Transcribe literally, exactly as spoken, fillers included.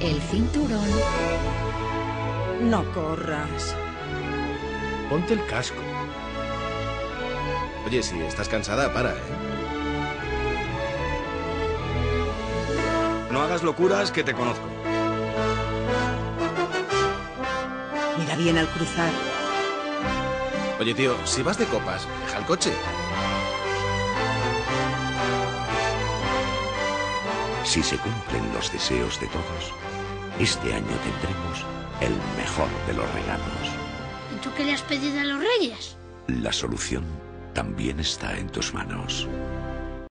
El cinturón. No corras. Ponte el casco. Oye, si estás cansada, para, ¿eh? No hagas locuras, que te conozco. Mira bien al cruzar. Oye, tío, si vas de copas, deja el coche. Si se cumplen los deseos de todos, este año tendremos el mejor de los regalos. ¿Y tú qué le has pedido a los reyes? La solución también está en tus manos.